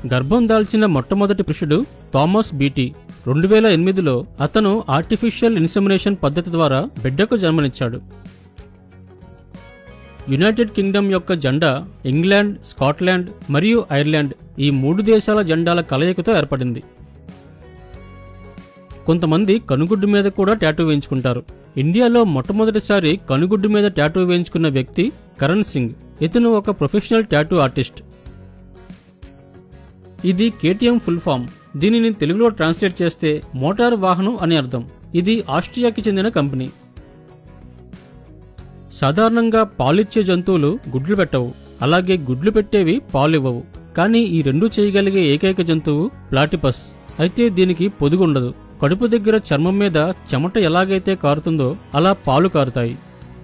గర్భం దాల్చిన మొట్టమొదటి పురుషుడు థామస్ బీటీ. 2008లో అతను ఆర్టిఫిషియల్ ఇన్సెమినేషన్ పద్ధతి ద్వారా బిడ్డకు జన్మనిచ్చాడు. యునైటెడ్ కింగ్డమ్ యొక్క జెండా ఇంగ్లాండ్, స్కాట్లాండ్ మరియు ఐర్లాండ్ ఈ 3 దేశాల జెండాల కలయికతో ఏర్పడింది. కొంతమంది కనుగుడ్డు మీద కూడా టాటూ వేయించుకుంటారు. ఇండియాలో మొట్టమొదటిసారి కనుగుడ్డు మీద టాటూ వేయించుకున్న వ్యక్తి కరణ్ సింగ్. ఇతను ఒక ప్రొఫెషనల్ టాటూ ఆర్టిస్ట్. ఇది KTM ఫుల్ ఫామ్. దీనిని తెలుగులో ట్రాన్స్లేట్ చేస్తే మోటార్ వాహనం అని అర్థం. ఇది ఆస్ట్రియాకి చెందిన కంపెనీ. సాధారణంగా పాలిచ్చే జంతువులు గుడ్లు పెట్టవు, అలాగే గుడ్లు పెట్టేవి పాలివ్వవు. కానీ ఈ రెండూ చేయగలిగే ఏకైక జంతువు ప్లాటిపస్. అయితే దీనికి పొదుగుండదు. కడుపు దగ్గర చర్మం మీద చెమట ఎలాగైతే కారుతుందో అలా పాలు కారుతాయి.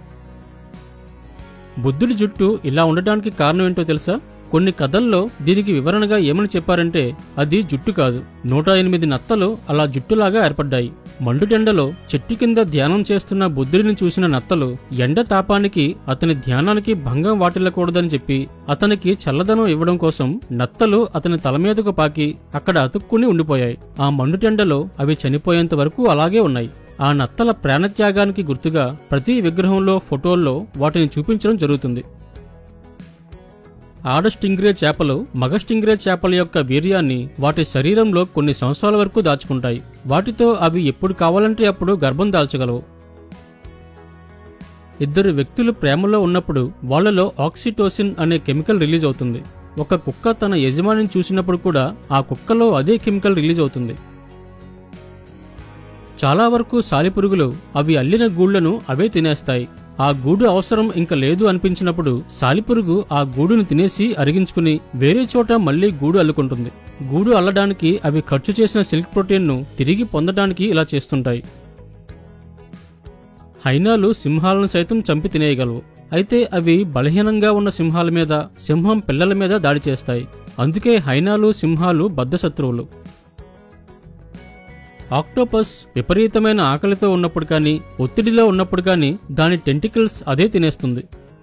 బుద్ధుడి జుట్టు ఇలా ఉండటానికి కారణం ఏంటో తెలుసా? కొన్ని కథల్లో దీనికి వివరణగా ఏమని చెప్పారంటే అది జుట్టు కాదు, 108 నత్తలు అలా జుట్టులాగా ఏర్పడ్డాయి. మండుటెండలో చెట్టు కింద ధ్యానం చేస్తున్న బుద్ధుడిని చూసిన నత్తలు ఎండ తాపానికి అతని ధ్యానానికి భంగం వాటిల్లకూడదని చెప్పి అతనికి చల్లదనం ఇవ్వడం కోసం నత్తలు అతని తల మీదకు పాకి అక్కడ అతుక్కుని ఉండిపోయాయి. ఆ మండుటెండలో అవి చనిపోయేంత వరకు అలాగే ఉన్నాయి. ఆ నత్తల ప్రాణత్యాగానికి గుర్తుగా ప్రతి విగ్రహంలో, ఫోటోల్లో వాటిని చూపించడం జరుగుతుంది. ఆడ స్టింగ్రే చేపలు మగ స్టింగ్రే చేపల యొక్క వీర్యాన్ని వాటి శరీరంలో కొన్ని సంవత్సరాల వరకు దాచుకుంటాయి. వాటితో అవి ఎప్పుడు కావాలంటే అప్పుడు గర్భం దాల్చగలవు. ఇద్దరు వ్యక్తులు ప్రేమలో ఉన్నప్పుడు వాళ్లలో ఆక్సిటోసిన్ అనే కెమికల్ రిలీజ్ అవుతుంది. ఒక కుక్క తన యజమానిని చూసినప్పుడు కూడా ఆ కుక్కలో అదే కెమికల్ రిలీజ్ అవుతుంది. చాలా వరకు సాలిపురుగులు అవి అల్లిన గూళ్లను అవే తినేస్తాయి. ఆ గూడు అవసరం ఇంక లేదు అనిపించినప్పుడు సాలిపురుగు ఆ గూడును తినేసి అరిగించుకుని వేరే చోట మళ్లీ గూడు అల్లుకుంటుంది. గూడు అల్లడానికి అవి ఖర్చు చేసిన సిల్క్ ప్రోటీన్ను తిరిగి పొందడానికి ఇలా చేస్తుంటాయి. హైనాలు సింహాలను సైతం చంపి తినేయగలవు. అయితే అవి బలహీనంగా ఉన్న సింహాల మీద, సింహం పిల్లల మీద దాడి చేస్తాయి. అందుకే హైనాలు, సింహాలు బద్ధశత్రువులు. ఆక్టోపస్ విపరీతమైన ఆకలితో ఉన్నప్పుడు కానీ, ఒత్తిడిలో ఉన్నప్పుడు కానీ దాని టెంటికల్స్ అదే తినేస్తుంది.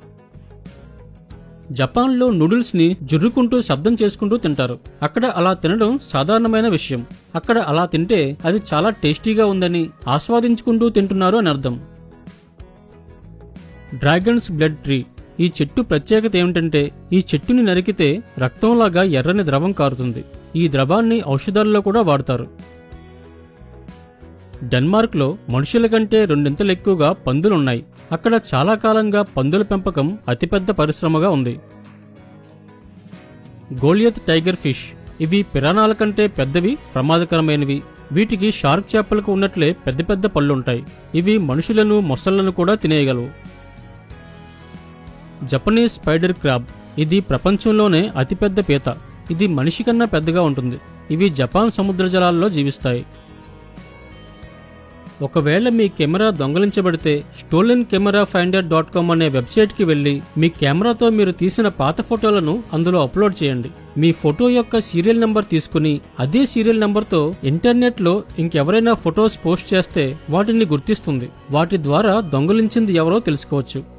జపాన్లో నూడిల్స్ ని జుర్రుకుంటూ శబ్దం చేసుకుంటూ తింటారు. అక్కడ అలా తినడం సాధారణమైన విషయం. అక్కడ అలా తింటే అది చాలా టేస్టీగా ఉందని, ఆస్వాదించుకుంటూ తింటున్నారు అని అర్థం. Dragon's blood tree. ఈ చెట్టు ప్రత్యేకత ఏమిటంటే ఈ చెట్టుని నరికితే రక్తంలాగా ఎర్రని ద్రవం కారుతుంది. ఈ ద్రవాన్ని ఔషధాల్లో కూడా వాడతారు. డెన్మార్క్లో మనుషుల కంటే 2 ఇంతలు ఎక్కువగా పందులున్నాయి. అక్కడ చాలా కాలంగా పందుల పెంపకం అతిపెద్ద పరిశ్రమగా ఉంది. Goliath tiger fish. ఇవి పిరానాల కంటే పెద్దవి, ప్రమాదకరమైనవి. వీటికి షార్క్ చేపలకు ఉన్నట్లే పెద్ద పెద్ద పళ్ళుంటాయి. ఇవి మనుషులను, మొసళ్లను కూడా తినేయగలవు. Japanese spider crab. ఇది ప్రపంచంలోనే అతిపెద్ద పీత. ఇది మనిషి కన్నా పెద్దగా ఉంటుంది. ఇవి జపాన్ సముద్ర జలాల్లో జీవిస్తాయి. ఒకవేళ మీ కెమెరా దొంగలించబడితే stolenCameraFinder.com అనే వెబ్సైట్కి వెళ్లి మీ కెమెరాతో మీరు తీసిన పాత ఫోటోలను అందులో అప్లోడ్ చేయండి. మీ ఫోటో యొక్క సీరియల్ నంబర్ తీసుకుని అదే సీరియల్ నంబర్తో ఇంటర్నెట్లో ఇంకెవరైనా ఫొటోస్ పోస్ట్ చేస్తే వాటిని గుర్తిస్తుంది. వాటి ద్వారా దొంగలించింది ఎవరో తెలుసుకోవచ్చు.